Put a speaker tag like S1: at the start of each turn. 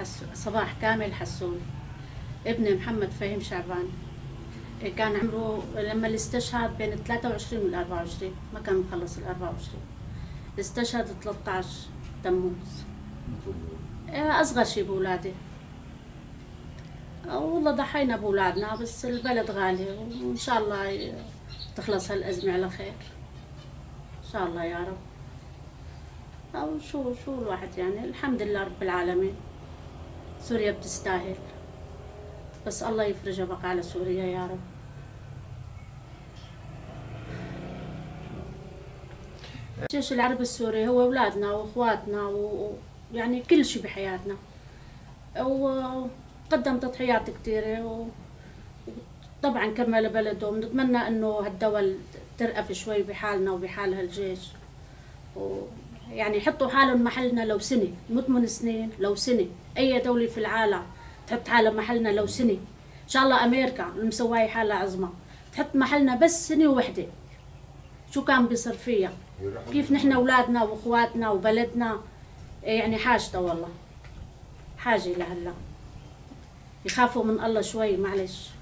S1: صباح كامل حسون ابن محمد فهيم شعبان. كان عمره لما الاستشهاد بين 23 وال 24، ما كان مخلص ال 24. استشهد 13 تموز. أصغر شي بولادي. والله ضحينا بولادنا، بس البلد غالي وإن شاء الله تخلص هالأزمة على خير. إن شاء الله يا رب. أو شو الواحد يعني، الحمد لله رب العالمين. سوريا بتستاهل، بس الله يفرجها بقى على سوريا يا رب. الجيش العربي السوري هو أولادنا وإخواتنا ويعني كل شيء بحياتنا، وقدم تضحيات كثيرة وطبعا كمل بلده. ونتمنى إنه هالدول ترأف شوي بحالنا وبحال هالجيش، ويعني يحطوا حالهم محلنا لو سنة، مو 8 سنين، لو سنة. أي دولة في العالم تحط حالها محلنا لو سنة. إن شاء الله أمريكا المسواي حالها عظمى تحط محلنا بس سنة وحدة. شو كان بيصير فيها؟ كيف نحن أولادنا وإخواتنا وبلدنا يعني حاجته، والله حاجة لهلا. يخافوا من الله شوي، معلش.